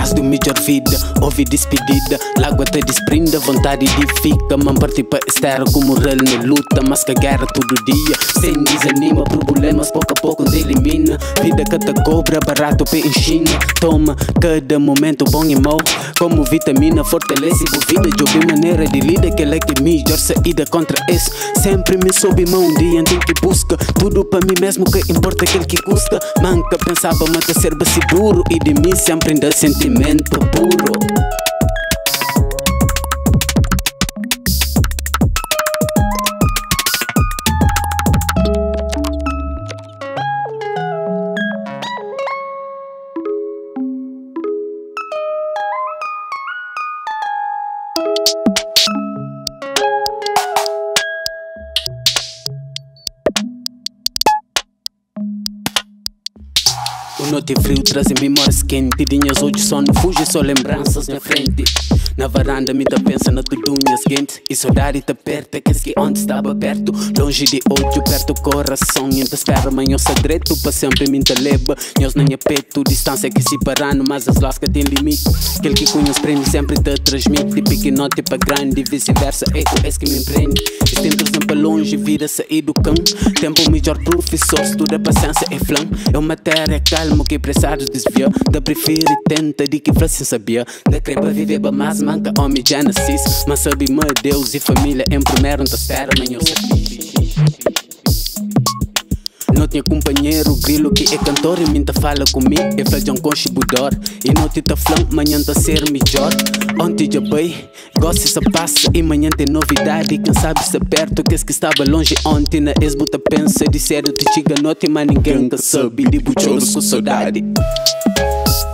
do melhor vida, ouvi despedida. Lágua te desprende, vontade de fica. Man partir para estar como rei na luta, mas que a guerra todo dia. Sem desanima, problemas pouco a pouco elimina. Vida que te cobra, barato pe em China. Toma cada momento bom e mau, como vitamina fortalece a vida. Eu vi maneira de lidar que ela é que melhor saída contra esse. Sempre me soube mão um dia em que busca tudo para mim mesmo, que importa aquele que custa. Manca pensava mata ser seguro e de mim sempre ainda sentimento puro. O noite frio traz memórias quentes. Dinhas hoje só não fuge, só lembranças na frente. Na varanda me tá pensa na tudunhas quentes. E saudade tá perto, é que esse que onde estava perto. Longe de olho, perto do coração. Então espera amanhã o segredo, para sempre me leva. Nós nem é peito, distância que se parando, mas as lascas têm limite. Aquele que conhece prende sempre te transmite. De pequenote para grande, vice-versa, é esse que me empreende. Estento sempre longe, vira sair do cão. Tempo melhor professor, estuda paciência e flã. É uma matéria calma que precisares desviar. Da prefere tenta de que sem sabia. Da crepa viver mas manca homem já nascis. Mas sabe meu Deus e família em primeiro não te espera, mas eu sabia. Não tinha companheiro, grilo que é cantor e minta fala comigo, é feijão com chibudor. E não te tá flan, manhã tá ser melhor. Ontem já bem, gosto se passa e manhã tem novidade. Quem sabe se perto, que esse que estava longe ontem. Na esbuta pensa de sério, te chega noite, mas ninguém que sabe de bucholos com saudade.